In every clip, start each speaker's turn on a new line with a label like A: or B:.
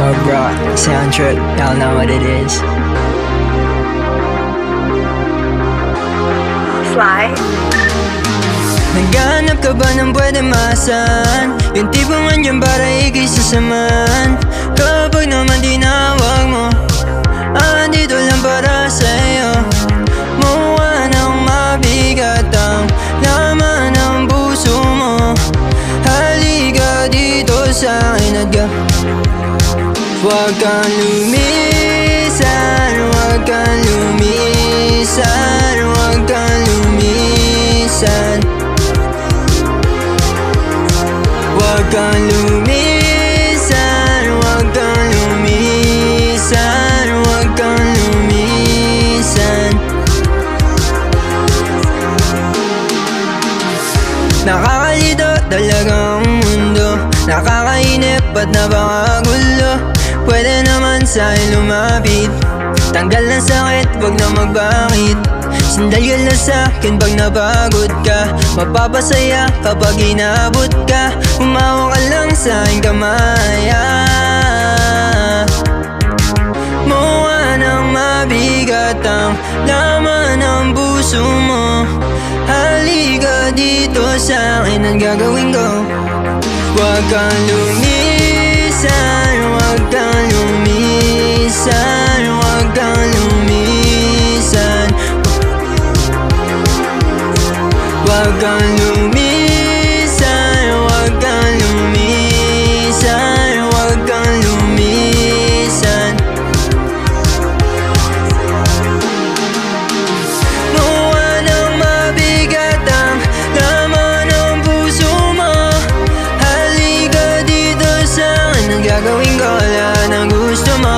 A: Cobra sound trip, y'all know what it is.
B: Fly.
A: Naghanap ka ba ng pwede masan? Yung tipong andyan para ikay sasaman. Kapag naman tinawag mo, andito lang para sa'yo. Mukha nang mabigat ang laman ng puso mo. Halika dito sa'kin at huwag kang lumisan, huwag kang lumisan, huwag kang lumisan. Huwag kang lumisan, huwag kang lumisan, huwag kang lumisan. Nakakalito talaga ang mundo, nakakainip at napakagulo. Pwede naman sa'yo lumapit, tanggal na sakit, wag na magbakit. Sandal ka lang sa'kin pag napagod ka, mapapasaya kapag inabot ka. Umawa ka lang sa'king kamay, mukha nang mabigat ang laman ng puso mo. Halika dito sa'kin at gagawin ko. Huwag kang lumisan, huwag kang lumisan, huwag kang lumisan. Huwag kang lumisan, huwag kang lumisan, huwag kang lumisan. Mukha nang mabigat ang laman ng puso mo. Halika dito sa'kin at gagawin ko lahat ng gusto mo.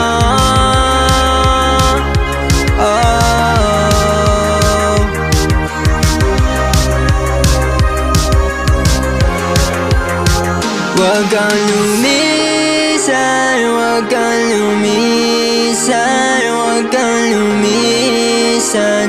A: Huwag kang lumisan, huwag kang lumisan, huwag kang lumisan.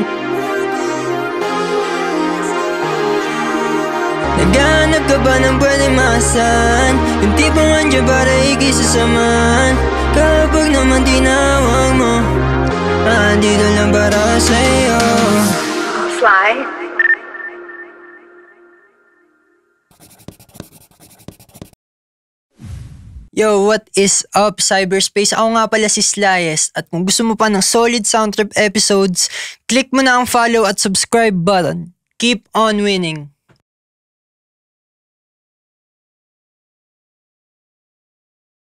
A: Naghanap ka ba ng pwede masan? Yung tipong andyan para ikay sasaman. Kapag naman tinawag mo, andito lang para sa'yo.
B: Fly.
A: Yo, what is up, cyberspace? Ako nga pala si Slyest. At kung gusto mo pa ng solid sound trip episodes, click mo na ang follow at subscribe button. Keep on winning!